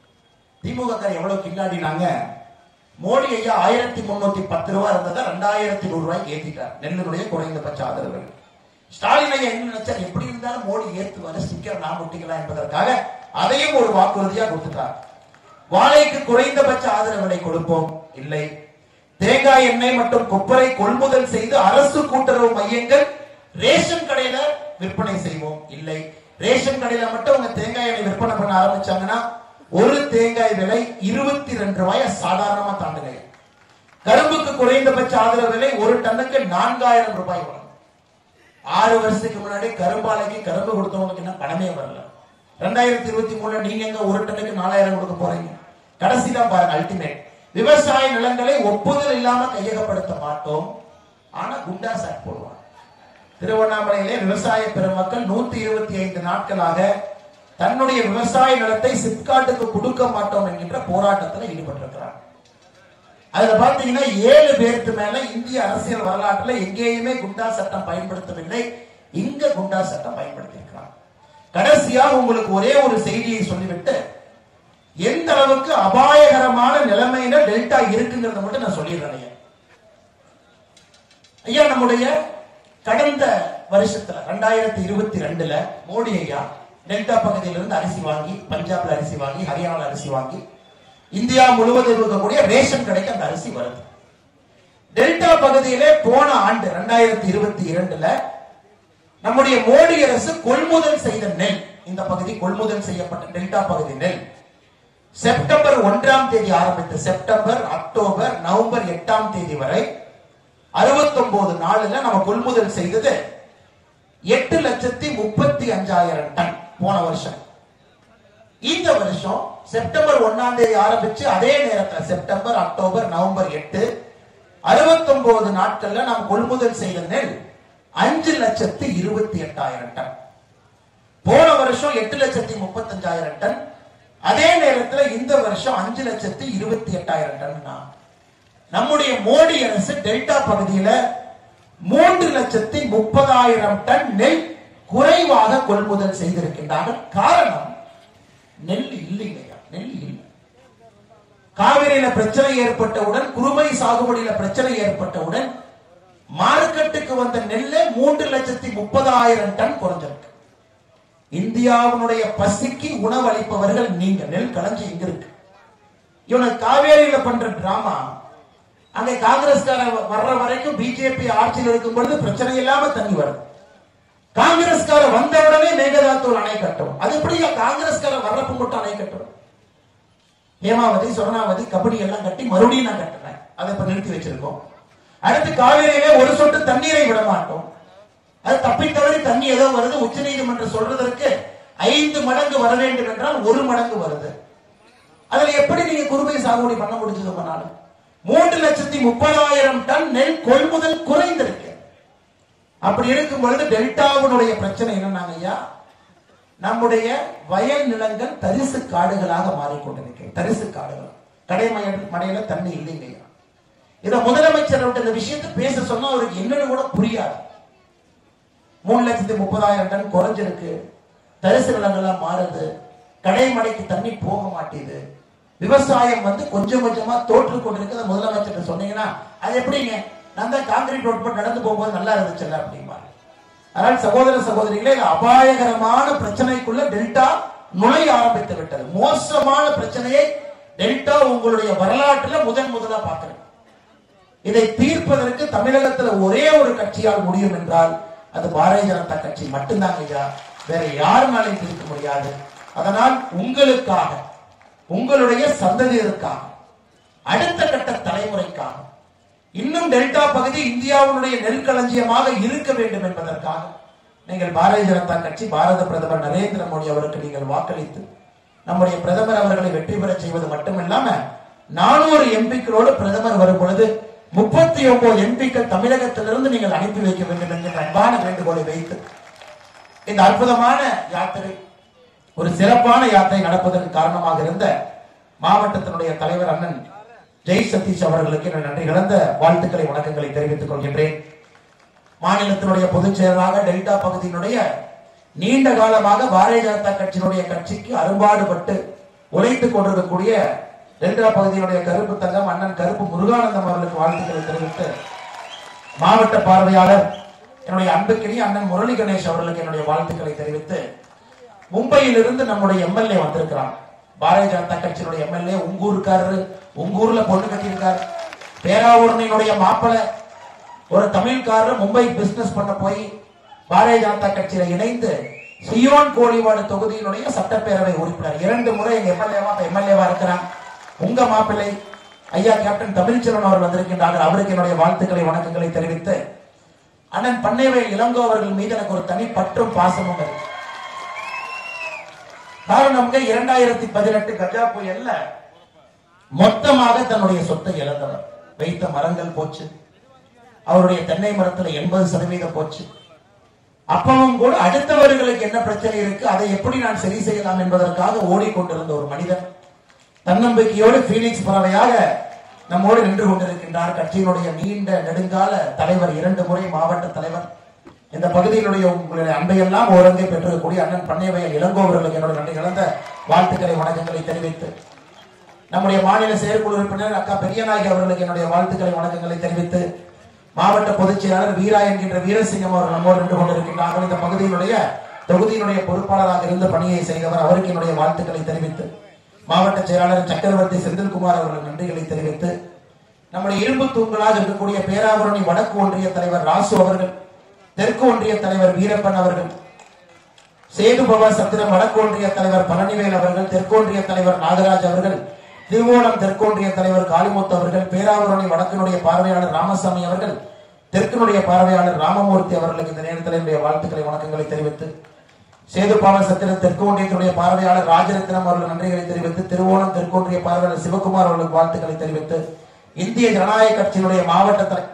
திமுக எவ்வளவு கிண்டாடினாங்க. மோடி ஐயா 1310 ரூபாய் இருந்ததை 2100 ரூபாய்க்கு ஏத்திட்டார் நெல்லுடைய குறைந்தபட்ச ஆதரவு விலை. ஸ்டாலின் ஐயா என்ன நினைச்சார், எப்படி இருந்தாலும் மோடி ஏத்துவாரு, ஸ்டிக்கர் நாம் ஒட்டிக்கலாம் என்பதற்காக அதையும் ஒரு வாக்குறுதியா கொடுத்துட்டார். வாழைக்கு குறைந்தபட்ச ஆதரவு விலை கொடுப்போம் இல்லை. தேங்காய் எண்ணெய் மற்றும் கொப்பரை கொள்முதல் செய்து அரசு கூட்டுறவு மையங்கள் ரேஷன் கடையில விற்பனை செய்வோம் இல்லை. ரேஷன் கடையில மட்டும் உங்க தேங்காய் எண்ணெய் விற்பனை பண்ண ஆரம்பிச்சாங்கன்னா ஒரு தேங்காய் விலை 22 ரூபாய் சாதாரணமா தாண்டுங்க. கரும்புக்கு குறைந்தபட்ச ஆதரவு விலை ஒரு டன்னுக்கு 4000 ரூபாய் வரும். 6 வருஷத்துக்கு முன்னாடி கரும்பாலைக்கு கரும்பு கொடுத்தவங்களுக்கு என்ன பணமே வரல. 2023 நீங்க எங்க ஒரு டன்னுக்கு 4000 கொடுக்க போறீங்க? கடைசி தான் பாருங்க அல்டிமேட். விவசாய நிலங்களை ஒப்புதல் இல்லாம கையகப்படுத்த மாட்டோம். ஆனா குண்டா சாட் போடுவாங்க. திருவண்ணாமலையிலே விவசாய பெருமக்கள் 125 நாட்களாக தன்னுடைய விவசாய நிலத்தை சிப்காட்டுக்கு கொடுக்க மாட்டோம் என்கின்ற போராட்டத்தில் ஈடுபட்டிருக்கிறார். அதுல பாத்தீங்கன்னா 7 பேருக்கு மேல இந்திய அரசியல் வரலாற்றுல எங்கேயுமே குண்டா சட்டம் பயன்படுத்தவில்லை. இங்க குண்டா சட்டம் பயன்படுத்தியிருக்கிறார். கடைசியாக உங்களுக்கு ஒரே ஒரு செய்தியை சொல்லிவிட்டு, எந்த அளவுக்கு அபாயகரமான நிலைமையில டெல்டா இருக்குங்கிறத மட்டும் நான் சொல்லிடுறேன். ஐயா நம்முடைய கடந்த வருஷத்துல 2022ல மோடி ஐயா டெல்டா பகுதியிலிருந்து அரிசி வாங்கி, பஞ்சாப்ல அரிசி வாங்கி, ஹரியானால அரிசி வாங்கி, இந்தியா முழுவதும் இருக்கக்கூடிய ரேஷன் கடைக்கு அந்த அரிசி வருது. டெல்டா பகுதியிலே போன ஆண்டு 2022ல நம்முடைய மோடி அரசு கொள்முதல் செய்த நெல், இந்த பகுதி கொள்முதல் செய்யப்பட்ட டெல்டா பகுதி நெல் செப்டம்பர் 1ஆம் தேதி ஆரம்பித்து செப்டம்பர், அக்டோபர், நவம்பர் 8ஆம் தேதி வரை 69 நாள்ல நம்ம கொள்முதல் செய்தது 8,35,000 டன் போன வருஷம். இந்த வருஷம் செப்டம்பர் 1ஆம் தேதி ஆரம்பிச்சு அதே நேரத்தில் செப்டம்பர், அக்டோபர், நவம்பர் 8 69 நாட்கள்ல நாம் கொள்முதல் செய்த நெல் 5,28,000 டன். போன வருஷம் 8,35,000 டன். அதே நேரத்தில் இந்த வருஷம் 5,28,000 டன். நம்முடைய மோடி அரசு டெல்டா பகுதியில 3,30,000 டன் நெல் குறைவாக கொள்முதல் செய்திருக்கின்றார்கள். காரணம் நெல் இல்லைங்க, நெல் இல்லை. காவிரியில பிரச்சனை ஏற்பட்டவுடன், குறுவை சாகுபடியில பிரச்சனை ஏற்பட்டவுடன் மார்க்கெட்டுக்கு வந்த நெல்லை 3,30,000 டன் குறைஞ்சிருக்கு. இந்தியாவினுடைய பசிக்கு உணவளிப்பவர்கள் நீங்க. நெல் களஞ்சி இங்க இருக்கு. இவனுக்கு காவேரியில பண்ற டிராமா, அங்க காங்கிரஸ்கார வர்ற வரைக்கும் பிஜேபி ஆட்சியில் இருக்கும் பொழுது பிரச்சனை இல்லாம தண்ணி வருது. காங்கிரஸ்கார வந்த உடனே மேகதாத்தூர் அணை கட்டும். அது எப்படி காங்கிரஸ்கார வர்றப்ப மட்டும் அணை கட்டும்? ஹேமாவதி, சொர்ணாவதி, கபடி எல்லாம் கட்டி மறுபடியும் நான் கட்டுறேன். அதை இப்ப நிறுத்தி வச்சிருக்கோம். அடுத்து காவேரியிலே ஒரு சொட்டு தண்ணீரை விட மாட்டோம். அது தப்பித்தவரை தண்ணி ஏதோ வருது, உச்ச நீதிமன்றம் சொல்றதற்கு 5 மடங்கு வர வேண்டும் என்றால் 1 மடங்கு வருது. அதுல எப்படி நீங்க குறுவை சாகுபடி பண்ண முடிஞ்சது? 3,30,000 டன் நெல் கொள்முதல் குறைந்திருக்கு. அப்படி இருக்கும் பொழுது டெல்டாவினுடைய பிரச்சனை என்னன்னாங்க ஐயா, நம்முடைய வயல் நிலங்கள் தரிசு காடுகளாக மாறிக்கொண்டிருக்கிறது. தரிசு காடுகள், கடைமடையில தண்ணி இல்லைங்க ஐயா. இத முதலமைச்சர் இந்த விஷயத்தை பேச சொன்னா அவருக்கு என்னன்னு கூட புரியாது. 3,30,000 டன் குறைஞ்சிருக்கு, தரிசு நிலங்கள்லாம் மாறுது, கடைமடைக்கு தண்ணி போக மாட்டேது, விவசாயம் கொஞ்சம் கொஞ்சமா தோற்று கொண்டிருக்க முதலமைச்சர் சொன்னீங்கன்னா அது எப்படிங்க, நான் தான் கான்கிரீட் ரோட் போட்டு நடந்து போகும்போது நல்லா இருந்துச்சுல்ல அப்படிமா. அதனால் சகோதர சகோதரிகளே, அபாயகரமான பிரச்சனைக்குள்ள டெல்டா நுழைய ஆரம்பித்து விட்டது. மோசமான பிரச்சனையை டெல்டா உங்களுடைய வரலாற்றுல முதலா பார்க்கிறேன். இதை தீர்ப்பதற்கு தமிழகத்தில் ஒரே ஒரு கட்சியால் முடியும் என்றால் அது பாரதிய ஜனதா கட்சி மட்டும்தான் ஐயா, வேற யாருனாலையும் தீர்க்க முடியாது. அதனால் உங்களுக்காக, உங்களுடைய சந்ததியருக்காக, அடுத்த கட்ட தலைமுறைக்காக, இன்னும் டெல்டா பகுதி இந்தியாவுடைய நெற்களஞ்சியமாக இருக்க வேண்டும் என்பதற்காக நீங்கள் பாரதிய ஜனதா கட்சி, பாரத பிரதமர் நரேந்திர மோடி அவருக்கு நீங்கள் வாக்களித்து நம்முடைய பிரதமர் அவர்களை வெற்றி பெற செய்வது மட்டுமில்லாம 400 எம்பிக்களோடு பிரதமர் வரும் பொழுது 39 எம்பிக்கள் தமிழகத்திலிருந்து நீங்கள் அனுப்பி வைக்க வேண்டும் என்ற அன்பான வேண்டுகோளை வைத்து இந்த அற்புதமான யாத்திரை, ஒரு சிறப்பான யாத்திரை நடப்பதற்கு காரணமாக இருந்த மாவட்டத்தினுடைய தலைவர் அண்ணன் ஜெய் சதீஷ் அவர்களுக்கு நன்றி கலந்த வாழ்த்துக்களை, வணக்கங்களை தெரிவித்துக் கொள்கின்றேன். மாநிலத்தினுடைய பொதுச் செயலராக டெல்டா பகுதியினுடைய நீண்ட காலமாக பாரதிய ஜனதா கட்சிக்கு அரும்பாடுபட்டு உழைத்துக் கொண்டிருக்கக்கூடிய டெல்டா பகுதியினுடைய கருப்பு தங்கம் அண்ணன் கருப்பு முருகானந்தம் அவர்களுக்கு வாழ்த்துக்களை தெரிவித்து, மாவட்ட பார்வையாளர் என்னுடைய அன்புக்கினி அண்ணன் முரளி கணேஷ் அவர்களுக்கு என்னுடைய வாழ்த்துக்களை தெரிவித்து, மும்பையில் இருந்து நம்முடைய எம்எல்ஏ வந்திருக்கிறார். பாரதிய ஜனதா கட்சியினுடைய எம்எல்ஏ உங்கூருக்காரரு, உங்கூர்ல பொண்ணு கட்டியிருக்கார். பேராவூரனுடைய மாப்பிள்ளை ஒரு தமிழ்காரர் மும்பை பிசினஸ் பண்ண போய் பாரதிய ஜனதா கட்சியில இணைந்து சியோன் கோழிவாடு தொகுதியினுடைய சட்டப்பேரவை உறுப்பினர் 2 முறை எங்க எம்எல்ஏவா இருக்கிறார். உங்க மாப்பிள்ளை ஐயா கேப்டன் தமிழ்ச்செல்வன் அவர் வந்திருக்கின்றார்கள். அவருக்கு என்னுடைய வாழ்த்துக்களை, வணக்கங்களை தெரிவித்து, அண்ணன் பண்ணைவேல் இளங்கோ அவர்கள் மீது எனக்கு ஒரு தனி பற்றும் பாசமும் இருக்கு. காரணம் 2018 கஜா புயல்ல மொத்தமாக தன்னுடைய சொத்தை இழந்தவர். வைத்த மரங்கள் போச்சு, அவருடைய தென்னை மரத்துல 80% போச்சு. அப்பவும் கூட அடுத்தவர்களுக்கு என்ன பிரச்சனை இருக்கு, அதை எப்படி நான் சரி செய்யலாம் என்பதற்காக ஓடிக்கொண்டிருந்த ஒரு மனிதன் தன்னம்பிக்கையோடு பீனிக்ஸ் பறவையாக நம்மோடு நின்று கொண்டிருக்கின்றார். கட்சியினுடைய நீண்ட நெடுங்கால தலைவர், 2 முறை மாவட்ட தலைவர், இந்த பகுதியினுடைய உங்களுடைய அன்பையெல்லாம் ஓரங்கே பெற்றிருக்கக்கூடிய அண்ணன் பண்ணைவேல் இளங்கோ அவர்களுக்கு என்னோட நன்றி கலந்த வாழ்த்துக்களை, வணக்கங்களை தெரிவித்து, நம்முடைய மாநில செயற்குழு உறுப்பினர் அக்கா பெரியநாயகி அவர்களுக்கு என்னுடைய வாழ்த்துக்களை, வணக்கங்களை தெரிவித்து, மாவட்ட பொதுச் செயலாளர் வீரா என்கின்ற வீரசிங்கம் அவர்கள் நம்மோடு நின்று கொண்டிருக்கின்றார்கள். இந்த பகுதியினுடைய தொகுதியினுடைய பொறுப்பாளராக இருந்து பணியை செய்தவர், அவருக்கு என்னுடைய வாழ்த்துக்களை தெரிவித்து, மாவட்ட செயலாளர் சக்கரவர்த்தி செந்தில்குமார் அவர்கள் நன்றிகளை தெரிவித்து, நம்முடைய இரும்பு தூண்களாக இருக்கக்கூடிய பேராவூரணி வடக்கு ஒன்றிய தலைவர் ராசு அவர்கள், தெற்கு ஒன்றிய தலைவர் வீரப்பன் அவர்கள், சேதுபவா சத்திரம் வடக்கு ஒன்றிய தலைவர் பழனிவேல் அவர்கள், தெற்கு ஒன்றிய தலைவர் நாகராஜ் அவர்கள், திருவோணம் தெற்கொன்றிய தலைவர் காளிமுத்து அவர்கள், பேராவூரணி வடக்கினுடைய பார்வையாளர் ராமசாமி அவர்கள், தெற்கினுடைய பார்வையாளர் ராமமூர்த்தி அவர்களுக்கு இந்த நேரத்தில் என்னுடைய வாழ்த்துக்களை, வணக்கங்களை தெரிவித்து, சேதுபாவ சத்திரம் தெற்கு ஒன்றியத்தினுடைய பார்வையாளர் ராஜரத்னம் அவர்கள் நன்றிகளை தெரிவித்து, திருவோணம் தெற்கொன்றிய பார்வையாளர் சிவகுமார் அவர்களுக்கு வாழ்த்துக்களை தெரிவித்து, இந்திய ஜனநாயக கட்சியினுடைய மாவட்ட தலைவர்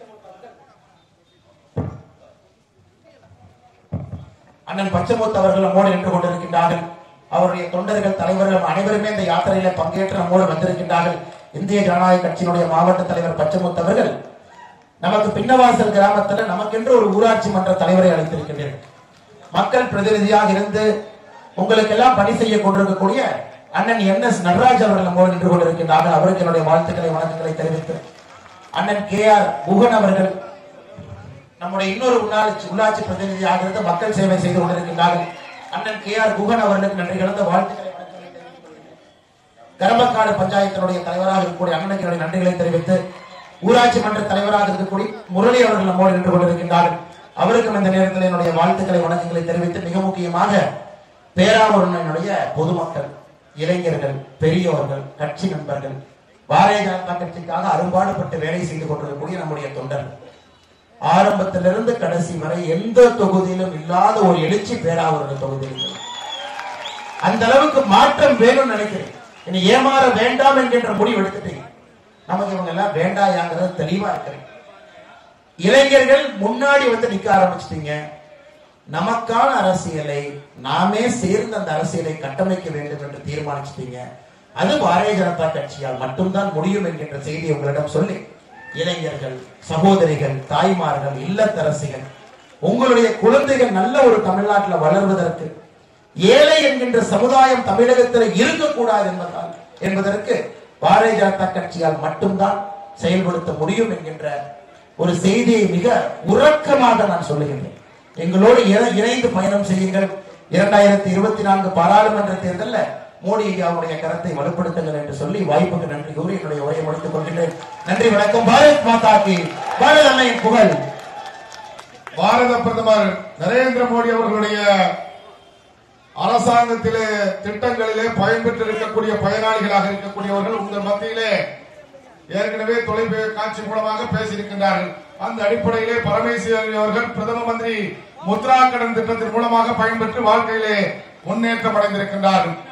அண்ணன் பச்சமுத்து அவர்கள் நம்மோடு நின்று கொண்டிருக்கின்றார்கள். அவருடைய தொண்டர்கள், தலைவர்கள் அனைவருமே இந்த யாத்திரையில பங்கேற்று நம்மோடு வந்திருக்கின்றார்கள். இந்திய ஜனநாயக கட்சியினுடைய மாவட்ட தலைவர் பச்சமுத்து அவர்கள் நமக்கு பின்னவாசல் கிராமத்தில் நமக்கென்று ஒரு ஊராட்சி மன்ற தலைவரை அழைத்திருக்கின்றனர். மக்கள் பிரதிநிதியாக இருந்து உங்களுக்கு எல்லாம் பணி செய்ய கொண்டிருக்கக்கூடிய அண்ணன் NS நடராஜ் அவர்கள் நம்மோடு நின்று கொண்டிருக்கின்றார்கள். அவருக்கு என்னுடைய வாழ்த்துக்களை, வணக்கங்களை தெரிவித்து, அண்ணன் KR முகன் அவர்கள் நம்முடைய இன்னொரு உள்ளாட்சி பிரதிநிதியாக இருந்து மக்கள் சேவை செய்து கொண்டிருக்கின்றார்கள். அண்ணன் KR குகன் அவர்களுக்கு நன்றி கலந்த வாழ்த்துக்களை, கரம்பக்காடு பஞ்சாயத்தினுடைய தலைவராக இருக்கக்கூடிய அண்ணனுக்கு என்னுடைய நன்றிகளை தெரிவித்து, ஊராட்சி மன்ற தலைவராக இருக்கக்கூடிய முரளி அவர்கள் நம்மோடு நின்று கொண்டிருக்கின்றார்கள். அவருக்கும் இந்த நேரத்தில் என்னுடைய வாழ்த்துக்களை, வணக்கங்களை தெரிவித்து, மிக முக்கியமாக பேராவூரனுடைய பொதுமக்கள், இளைஞர்கள், பெரியவர்கள், கட்சி நண்பர்கள், பாரதிய ஜனதா கட்சிக்காக அரும்பாடுபட்டு வேலை செய்து கொண்டிருக்கக்கூடிய நம்முடைய தொண்டர்கள், ஆரம்பத்திலிருந்து கடைசி வரை எந்த தொகுதியிலும் இல்லாத ஒரு எழுச்சி பேராவூரணி தொகுதியில். அந்த அளவுக்கு மாற்றம் வேணும்னு நினைக்கிறேன். இனி ஏமாற வேண்டாம் என்கின்ற முடிவு எடுத்துட்டீங்க. நமக்கு இவங்க எல்லாம் வேண்டாயாங்கிறது தெளிவா இருக்கிறேன். இளைஞர்கள் முன்னாடி வந்து நிக்க ஆரம்பிச்சிட்டீங்க. நமக்கான அரசியலை நாமே சேர்ந்து அந்த அரசியலை கட்டமைக்க வேண்டும் என்று தீர்மானிச்சிட்டீங்க. அது பாரதிய ஜனதா கட்சியால் மட்டும்தான் முடியும் என்கின்ற செய்தி உங்களிடம் சொல்லி, இளைஞர்கள், சகோதரிகள், தாய்மார்கள், இல்லத்தரசிகள், உங்களுடைய குழந்தைகள் நல்ல ஒரு தமிழ்நாட்டில் வளர்வதற்கு, ஏழை என்கின்ற சமுதாயம் தமிழகத்தில் இருக்கக்கூடாது என்பதற்கு பாரதிய ஜனதா கட்சியால் மட்டும்தான் செயல்படுத்த முடியும் என்கின்ற ஒரு செய்தியை மிக உறக்கமாக நான் சொல்லுகின்றேன். எங்களோடு இணைந்து பயணம் செய்யுங்கள். 2024 பாராளுமன்ற தேர்தலில் மோடி அவருடைய கருத்தை வலுப்படுத்துங்கள் என்று சொல்லி வாய்ப்புக்கு நன்றி கூறி என்னுடைய உரையை முடித்துக் கொள்கிறேன். நன்றி, வணக்கம். பாரத் மாதா கி பாரத அன்னையின் புகழ். பாரத பிரதமர் நரேந்திர மோடி அவர்களுடைய அரசாங்கத்திலே திட்டங்களிலே பயன்பெற்று இருக்கக்கூடிய பயனாளிகளாக இருக்கக்கூடியவர்கள் உங்கள் மத்தியிலே ஏற்கனவே தொலைக்காட்சி மூலமாக பேசியிருக்கின்றார்கள். அந்த அடிப்படையிலே பரமேஸ்வரி அவர்கள் பிரதம மந்திரி முத்ரா கடன் திட்டத்தின் மூலமாக பயன்பெற்று வாழ்க்கையிலே முன்னேற்றம் அடைந்திருக்கின்றார்கள்.